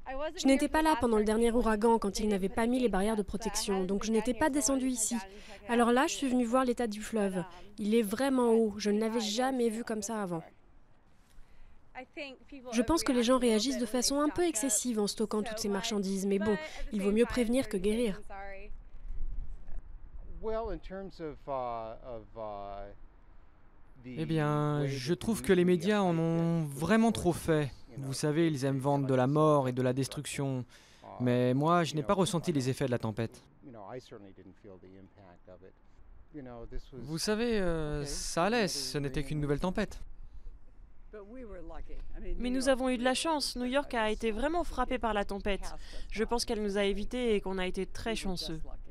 Je n'étais pas là pendant le dernier ouragan quand ils n'avaient pas mis les barrières de protection, donc je n'étais pas descendue ici. Alors là, je suis venue voir l'état du fleuve. Il est vraiment haut, je ne l'avais jamais vu comme ça avant. Je pense que les gens réagissent de façon un peu excessive en stockant toutes ces marchandises, mais bon, il vaut mieux prévenir que guérir. Eh bien, je trouve que les médias en ont vraiment trop fait. Vous savez, ils aiment vendre de la mort et de la destruction. Mais moi, je n'ai pas ressenti les effets de la tempête. Vous savez, ça allait, ce n'était qu'une nouvelle tempête. Mais nous avons eu de la chance. New York a été vraiment frappé par la tempête. Je pense qu'elle nous a évités et qu'on a été très chanceux.